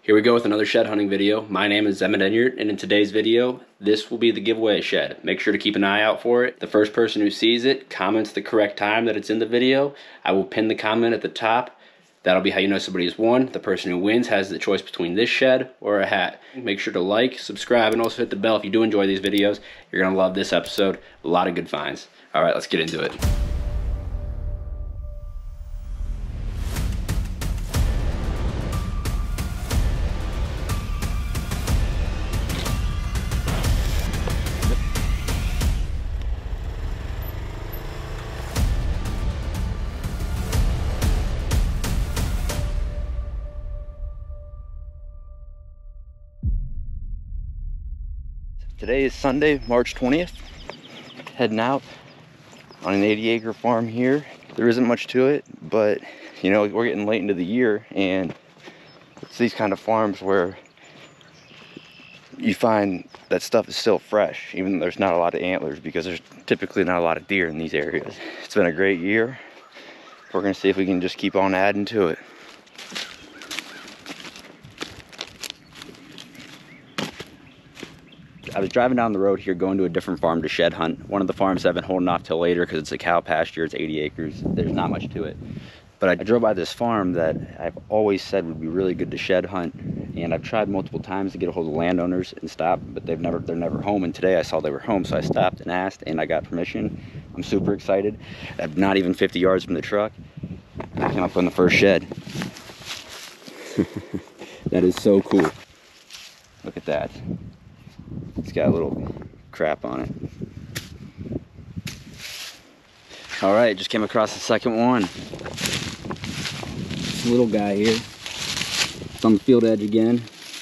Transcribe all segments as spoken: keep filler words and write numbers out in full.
Here we go with another shed hunting video. My name is Emmett Enyart, and in today's video, this will be the giveaway shed. Make sure to keep an eye out for it. The first person who sees it, comments the correct time that it's in the video, I will pin the comment at the top. That'll be how you know somebody has won. The person who wins has the choice between this shed or a hat. Make sure to like, subscribe, and also hit the bell if you do enjoy these videos. You're gonna love this episode. A lot of good finds. All right, let's get into it. Today is Sunday, March twentieth. Heading out on an eighty acre farm here. There isn't much to it, but you know, we're getting late into the year, and it's these kind of farms where you find that stuff is still fresh, even though there's not a lot of antlers, because there's typically not a lot of deer in these areas. It's been a great year. We're gonna see if we can just keep on adding to it. I was driving down the road here going to a different farm to shed hunt. One of the farms I've been holding off till later because it's a cow pasture, it's eighty acres, there's not much to it. But I drove by this farm that I've always said would be really good to shed hunt, and I've tried multiple times to get a hold of landowners and stop, but they've never, they're never home, and today I saw they were home, so I stopped and asked, and I got permission. I'm super excited. I'm not even fifty yards from the truck. I came up on the first shed. That is so cool. Look at that. It's got a little crap on it. All right, just came across the second one. This little guy here. It's on the field edge again.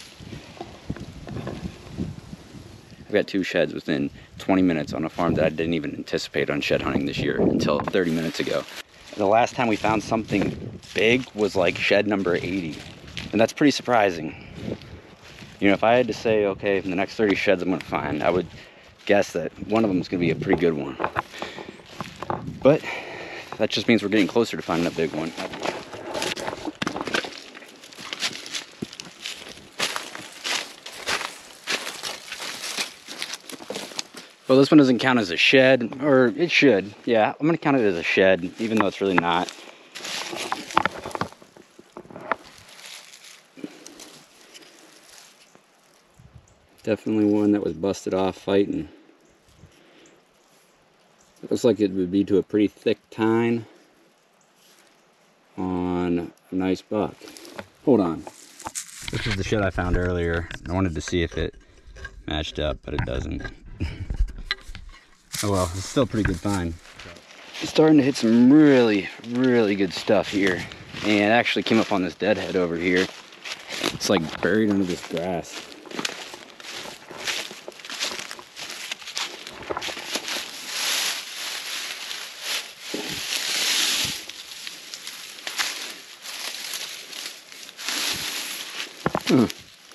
I've got two sheds within twenty minutes on a farm that I didn't even anticipate on shed hunting this year until thirty minutes ago. The last time we found something big was like shed number eighty, and that's pretty surprising. You know, if I had to say, okay, in the next thirty sheds I'm gonna find, I would guess that one of them is gonna be a pretty good one. But that just means we're getting closer to finding a big one. Well, this one doesn't count as a shed, or it should. Yeah, I'm gonna count it as a shed, even though it's really not. Definitely one that was busted off fighting. It looks like it would be to a pretty thick tine on a nice buck. Hold on. This is the shed I found earlier. I wanted to see if it matched up, but it doesn't. Oh well, it's still a pretty good find. It's starting to hit some really, really good stuff here. And it actually came up on this deadhead over here. It's like buried under this grass. Huh.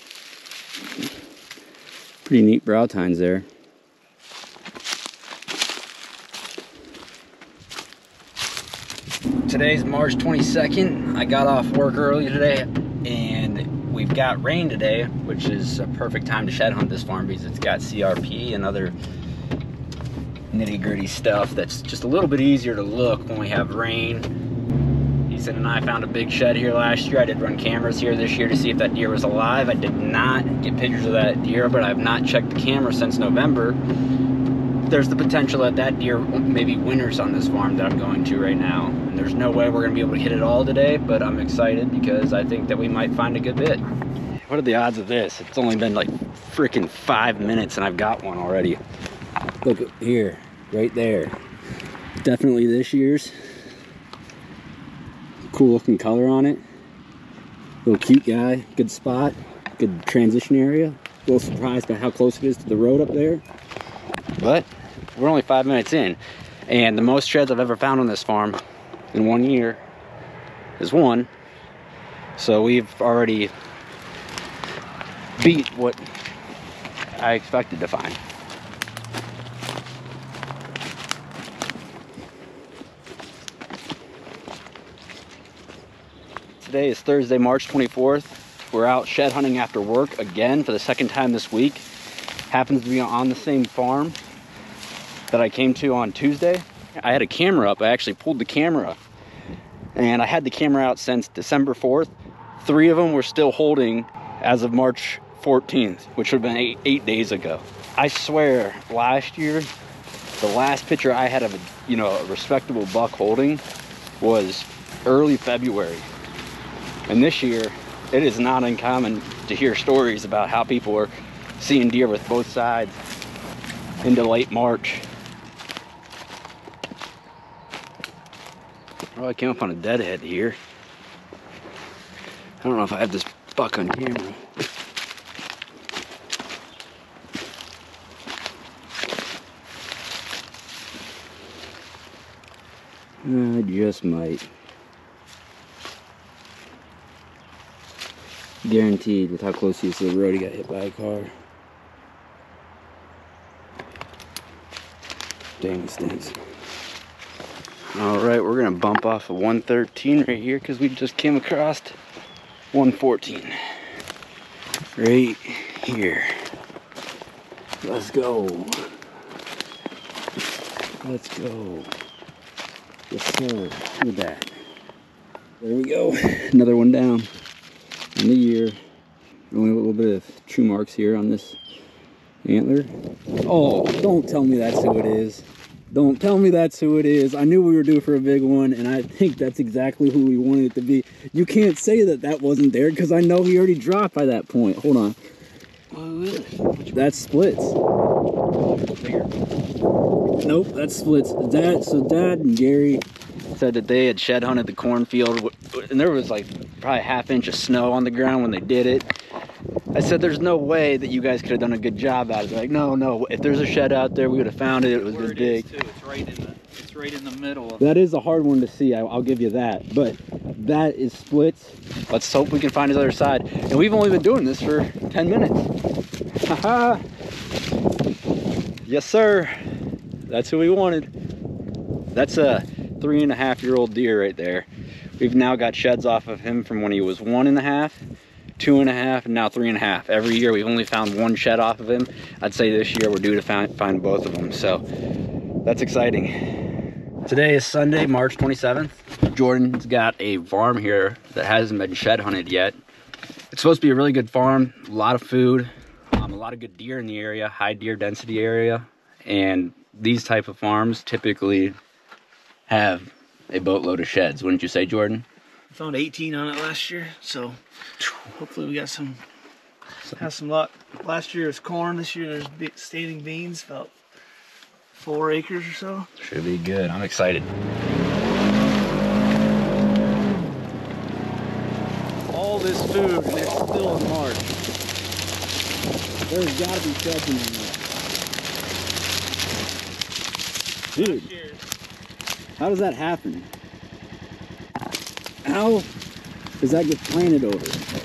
Pretty neat brow tines there. Today's March twenty-second. I got off work early today, and we've got rain today, which is a perfect time to shed hunt this farm because it's got C R P and other nitty-gritty stuff that's just a little bit easier to look when we have rain. Ethan and I found a big shed here last year. I did run cameras here this year to see if that deer was alive. I did not get pictures of that deer, but I have not checked the camera since November. There's the potential that that deer maybe winters on this farm that I'm going to right now. And there's no way we're gonna be able to hit it all today, but I'm excited because I think that we might find a good bit. What are the odds of this? It's only been like freaking five minutes and I've got one already. Look at here, right there. Definitely this year's. Cool looking color on it. Little cute guy, good spot, good transition area. A little surprised by how close it is to the road up there. But we're only five minutes in, and the most sheds I've ever found on this farm in one year is one. So we've already beat what I expected to find. Today is Thursday, March twenty-fourth. We're out shed hunting after work again for the second time this week. Happens to be on the same farm that I came to on Tuesday. I had a camera up. I actually pulled the camera, and I had the camera out since December fourth. Three of them were still holding as of March fourteenth, which would have been eight, eight days ago. I swear, last year, the last picture I had of a, you know, a respectable buck holding was early February. And this year, it is not uncommon to hear stories about how people are seeing deer with both sides into late March. Oh, I came up on a deadhead here. I don't know if I have this buck on camera. I just might. Guaranteed, with how close he is to the road, he got hit by a car. Dang, it stinks. All right, we're gonna bump off of one thirteen right here because we just came across one fourteen. Right here. Let's go. Let's go. Yes, sir. Look at that. There we go. Another one down. In the year. Only a little bit of chew marks here on this antler. Oh, don't tell me that's who it is. Don't tell me that's who it is. I knew we were due for a big one, and I think that's exactly who we wanted it to be. You can't say that that wasn't there because I know he already dropped by that point. Hold on. Who is it? That's Splits. Nope, that's Splits. Dad, so Dad and Gary said that they had shed hunted the cornfield, and there was like probably a half inch of snow on the ground when they did it. I said, there's no way that you guys could have done a good job out of it. Like, no, no, if there's a shed out there, we would have found it. It was this big. Too. It's right in the, it's right in the middle. Of that is a hard one to see, I, I'll give you that. But that is Splits. Let's hope we can find his other side. And we've only been doing this for ten minutes. Haha. Yes, sir. That's who we wanted. That's a three and a half year old deer right there. We've now got sheds off of him from when he was one and a half, two and a half, and now three and a half. Every year we've only found one shed off of him. I'd say this year we're due to find, find both of them, so that's exciting. Today is Sunday, March twenty-seventh. Jordan's got a farm here that hasn't been shed hunted yet. It's supposed to be a really good farm, a lot of food, um, a lot of good deer in the area, high deer density area, and these type of farms typically have a boatload of sheds, wouldn't you say, Jordan? found eighteen on it last year, so hopefully we got some, have some luck. Last year was corn, this year there's big standing beans, about four acres or so. Should be good. I'm excited. All this food and it's still in March. There's got to be sheds in there. Dude, how does that happen? How does that get planted over?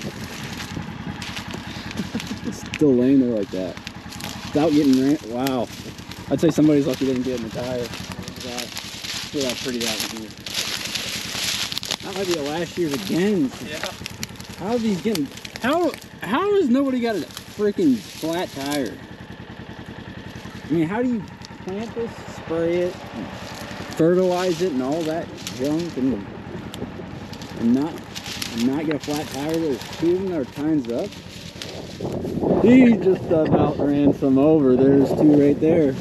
It's still laying there like that. Without getting ran. Wow. I'd say somebody's lucky they didn't get in the tire. God, look how pretty that would be. That might be the last year's again. Yeah. How are these getting. How, how has nobody got a freaking flat tire? I mean, how do you plant this, spray it, fertilize it, and all that junk, and, and not and not get a flat tire? There's two of them that are times up. He just about ran some over. There's two right there.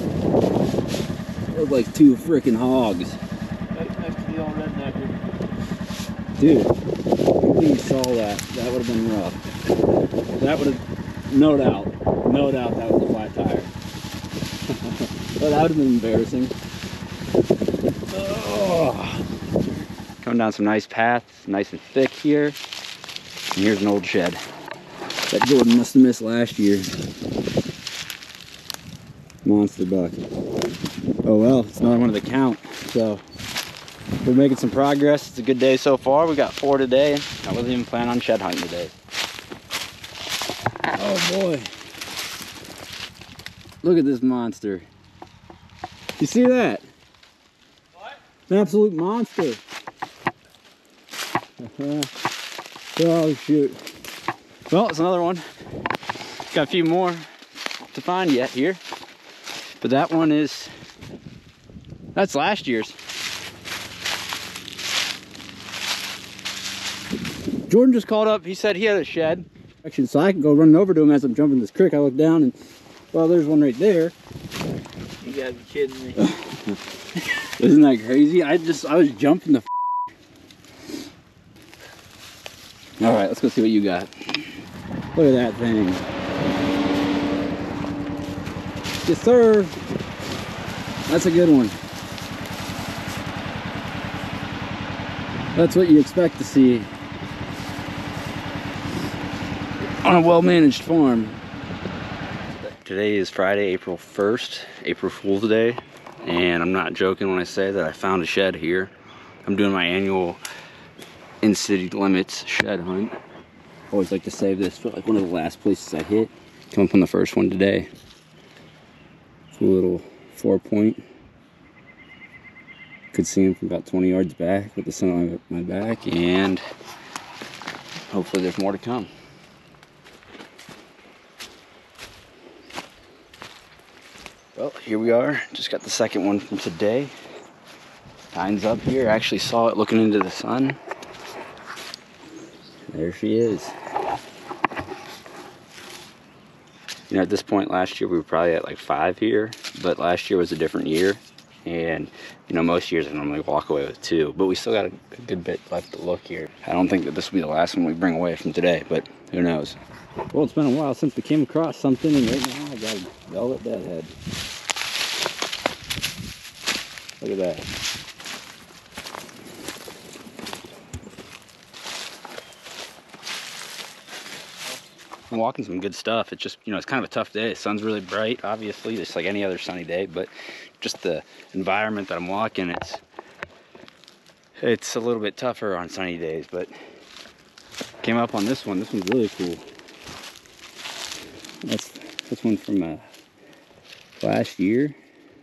Look like two freaking hogs. Next to the old rednecker. Dude, if you saw that, that would have been rough. That would have, no doubt, no doubt that was a flat tire. But that would have been embarrassing. Oh. Coming down some nice paths, nice and thick here. And here's an old shed that Jordan must have missed last year. Monster buck. Oh well, it's another one of the count. So we're making some progress. It's a good day so far. We got four today. I wasn't even planning on shed hunting today. Oh boy. Look at this monster. You see that? What? An absolute monster. Oh shoot. Well, it's another one. Got a few more to find yet here. But that one is, that's last year's. Jordan just called up. He said he had a shed. So I can go running over to him as I'm jumping this creek. I look down and, well, there's one right there. You gotta be kidding me. Isn't that crazy? I just, I was jumping the All right, let's go see what you got. Look at that thing. Yes, sir. That's a good one. That's what you expect to see on a well-managed farm. Today is Friday, April first, April Fool's Day, and I'm not joking when I say that I found a shed here. I'm doing my annual in city limits shed hunt. Always like to save this for like one of the last places I hit. Come up on the first one today. It's a little four point. Could see him from about twenty yards back with the sun on my back, and hopefully there's more to come. Well, here we are. Just got the second one from today. Time's up here. I actually saw it looking into the sun. There she is. You know, at this point last year, we were probably at like five here, but last year was a different year. And, you know, most years I normally walk away with two, but we still got a, a good bit left to look here. I don't think that this will be the last one we bring away from today, but who knows? Well, it's been a while since we came across something, and right now I got a velvet deadhead. Look at that. I'm walking some good stuff. It's just, you know, it's kind of a tough day. The sun's really bright, obviously, just like any other sunny day, but just the environment that I'm walking, it's it's a little bit tougher on sunny days, but came up on this one. This one's really cool. That's this one from uh, last year.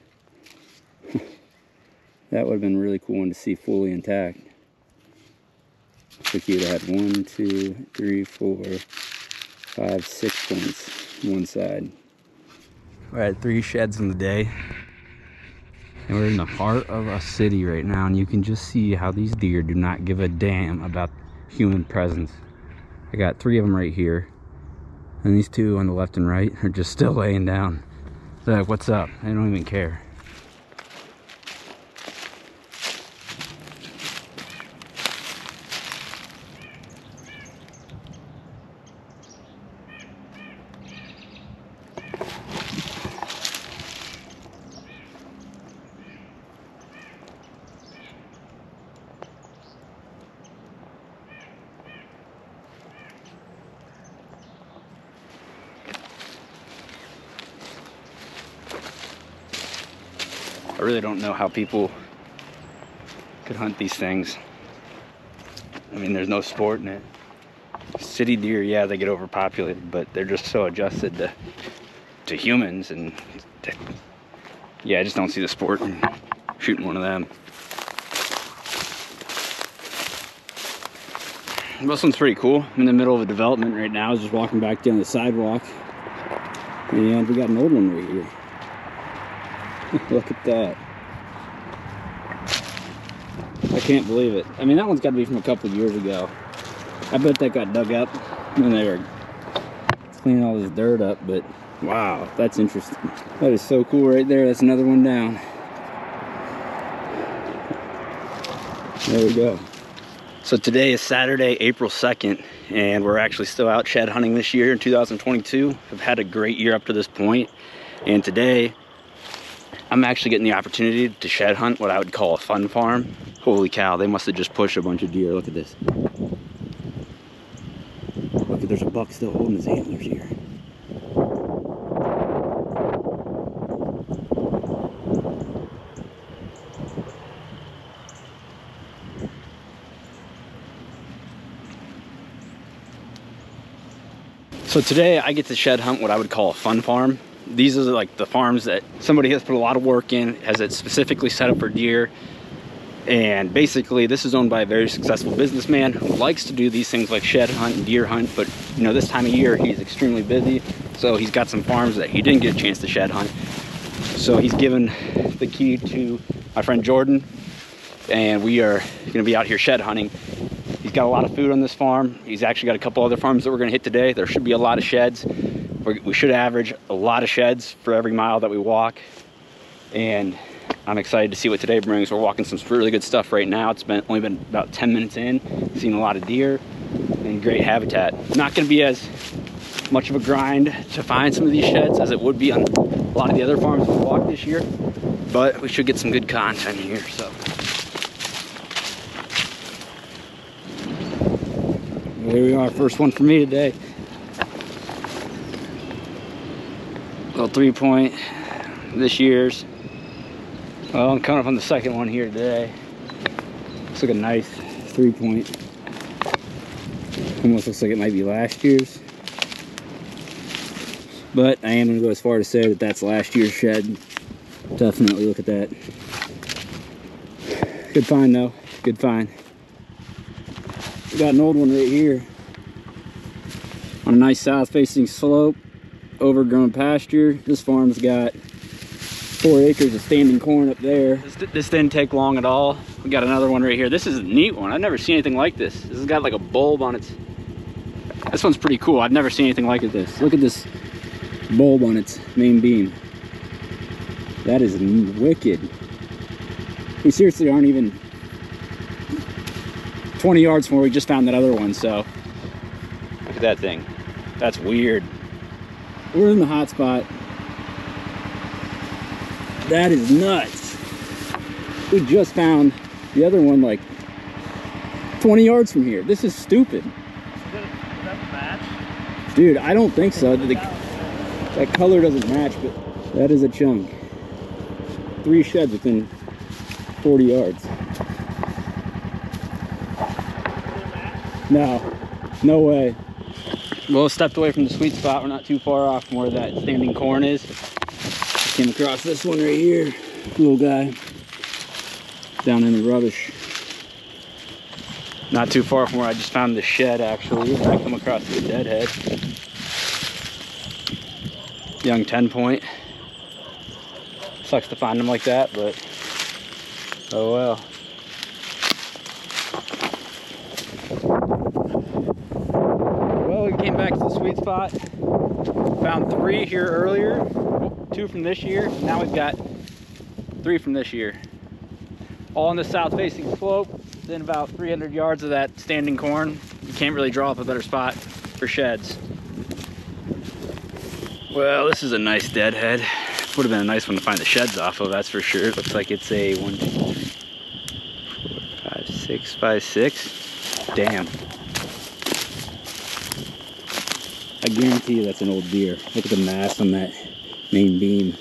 That would have been a really cool one to see fully intact. Looks like you'd have had one, two, three, four, five, six points on one side. We're at three sheds in the day, and we're in the heart of a city right now, and you can just see how these deer do not give a damn about human presence. I got three of them right here, and these two on the left and right are just still laying down. They're like, what's up? They don't even care. I really don't know how people could hunt these things. I mean, there's no sport in it. City deer, yeah, they get overpopulated, but they're just so adjusted to to humans, and to, yeah, I just don't see the sport in shooting one of them. This one's pretty cool. I'm in the middle of a development right now. I was just walking back down the sidewalk, and we got an old one right here. Look at that. I can't believe it. I mean, that one's got to be from a couple of years ago. I bet that got dug up when they were cleaning all this dirt up, but wow, that's interesting. That is so cool right there. That's another one down. There we go. So today is Saturday, April second, and we're actually still out shed hunting this year in two thousand twenty-two. I've had a great year up to this point, and today I'm actually getting the opportunity to shed hunt what I would call a fun farm. Holy cow, they must have just pushed a bunch of deer. Look at this. Look, there's a buck still holding his antlers here. So today I get to shed hunt what I would call a fun farm. These are like the farms that somebody has put a lot of work in, has it specifically set up for deer. And basically this is owned by a very successful businessman who likes to do these things like shed hunt and deer hunt, but you know, this time of year he's extremely busy, so he's got some farms that he didn't get a chance to shed hunt. So he's given the key to my friend Jordan, and we are gonna be out here shed hunting. He's got a lot of food on this farm. He's actually got a couple other farms that we're gonna hit today. There should be a lot of sheds. We're, we should average a lot of sheds for every mile that we walk, and I'm excited to see what today brings. We're walking some really good stuff right now. It's been only been about ten minutes in. Seen a lot of deer and great habitat. Not going to be as much of a grind to find some of these sheds as it would be on a lot of the other farms we walked this year, but we should get some good content here. So there we are, first one for me today. Little three point this year's. Well, I'm coming up on the second one here today. Looks like a nice three point. Almost looks like it might be last year's. But I am gonna go as far to say that that's last year's shed. Definitely look at that. Good find though, good find. We got an old one right here. On a nice south facing slope, overgrown pasture. This farm's got four acres of standing corn up there. This, this didn't take long at all. We got another one right here. This is a neat one. I've never seen anything like this. This has got like a bulb on its... This one's pretty cool. I've never seen anything like this. Look at this bulb on its main beam. That is wicked. We seriously aren't even twenty yards from where we just found that other one, so look at that thing. That's weird. We're in the hot spot. That is nuts. We just found the other one like twenty yards from here. This is stupid. Does that match? Dude, I don't think so. The, that color doesn't match, but that is a chunk. Three sheds within forty yards. No, no way. Well, stepped away from the sweet spot. We're not too far off from where that standing corn is. Came across this one right here, little guy, down in the rubbish. Not too far from where I just found the shed, actually. I come across the deadhead. Young ten point. Sucks to find them like that, but oh well. Well, we came back to the sweet spot. Found three here earlier. Two from this year. Now we've got three from this year. All on the south facing slope. Then about three hundred yards of that standing corn. You can't really draw up a better spot for sheds. Well, this is a nice deadhead. Would have been a nice one to find the sheds off of, that's for sure. It looks like it's a one, two, three, four, five, six by six. Damn. I guarantee you that's an old deer. Look at the mass on that main beam.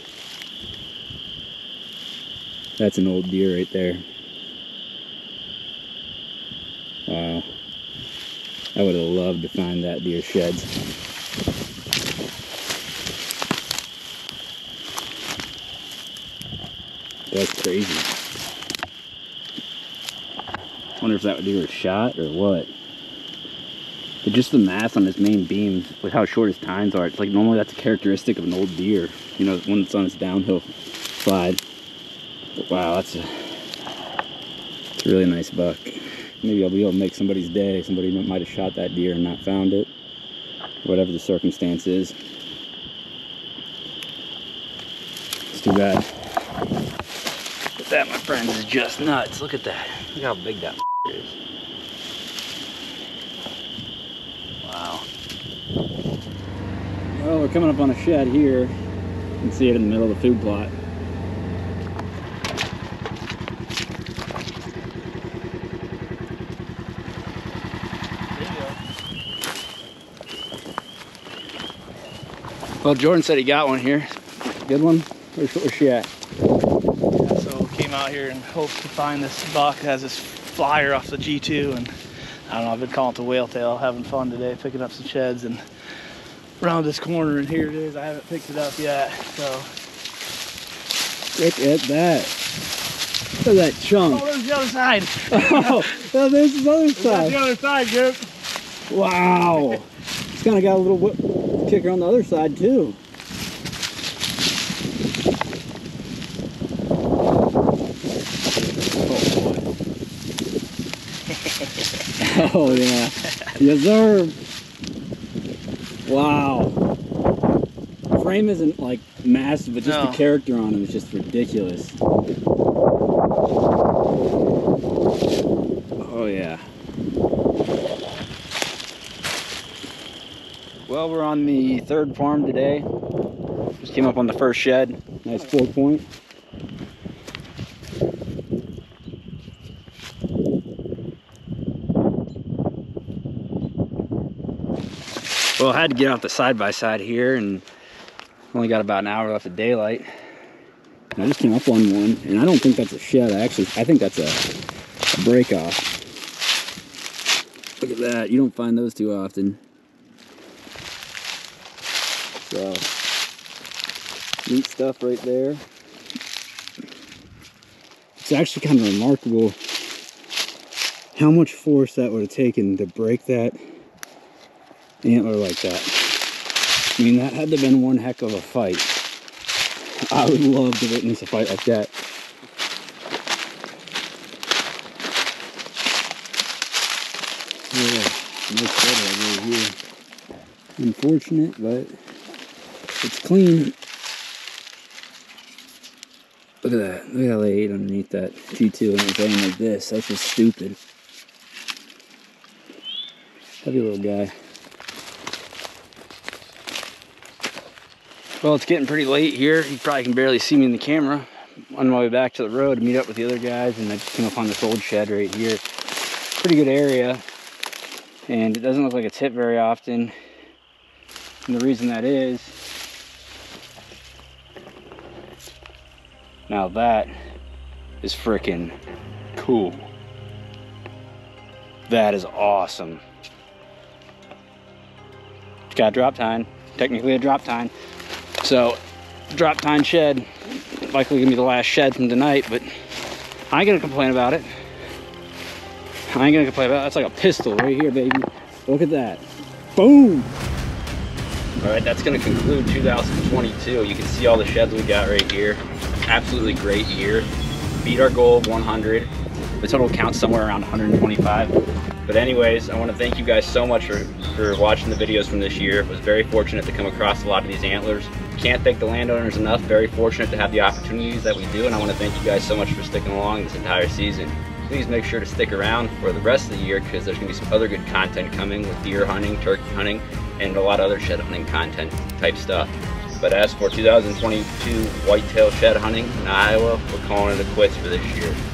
That's an old deer right there. Wow. I would have loved to find that deer sheds. That's crazy. I wonder if that deer was shot or what. But just the mass on his main beam, with how short his tines are, it's like normally that's a characteristic of an old deer. You know, when it's on its downhill slide. But wow, that's a, it's a really nice buck. Maybe I'll be able to make somebody's day. Somebody might have shot that deer and not found it. Whatever the circumstance is. It's too bad. But that, my friends, is just nuts. Look at that. Look how big that is. Wow. Well, we're coming up on a shed here. You can see it in the middle of the food plot. Well, Jordan said he got one here. Good one? Where's, where's she at? Yeah, so came out here in hopes to find this buck. It has this flyer off the G two, and I don't know, I've been calling it the whale tail. Having fun today, picking up some sheds, and around this corner, and here it is. I haven't picked it up yet, so. Look at that. Look at that chunk. Oh, there's the other side. Oh, oh, there's the other That's side. the other side, Gert. Wow. It's kind of got a little whip kicker on the other side too. Oh, oh yeah. Yes, sir. Wow. The frame isn't like massive, but just No. the character on him is just ridiculous. Oh yeah. Well, we're on the third farm today. Just came up on the first shed. Nice four point. Well, I had to get off the side by side here, and only got about an hour left of daylight. And I just came up on one, and I don't think that's a shed. I actually, I think that's a, a break off. Look at that. You don't find those too often. So, neat stuff right there. It's actually kind of remarkable how much force that would have taken to break that antler like that. I mean, that had to have been one heck of a fight. I would love to witness a fight like that. Yeah, nice photo right here. Unfortunate, but it's clean. Look at that. Look how they ate underneath that G two and it's laying like this. That's just stupid. Heavy little guy. Well, it's getting pretty late here. You probably can barely see me in the camera. On my way back to the road to meet up with the other guys, and I just came up on this old shed right here. Pretty good area, and it doesn't look like it's hit very often. And the reason that is, now that is freaking cool. That is awesome. It's got a drop tine, technically a drop tine. So, drop tine shed, likely gonna be the last shed from tonight, but I ain't gonna complain about it. I ain't gonna complain about it. That's like a pistol right here, baby. Look at that. Boom! All right, that's gonna conclude two thousand twenty-two. You can see all the sheds we got right here. Absolutely great year. Beat our goal of one hundred. The total count's somewhere around one hundred twenty-five. But anyways, I want to thank you guys so much for, for watching the videos from this year. I was very fortunate to come across a lot of these antlers. Can't thank the landowners enough. Very fortunate to have the opportunities that we do, and I want to thank you guys so much for sticking along this entire season. Please make sure to stick around for the rest of the year, because there's going to be some other good content coming with deer hunting, turkey hunting, and a lot of other shed hunting content type stuff. But as for two thousand twenty-two whitetail shed hunting in Iowa, we're calling it a quits for this year.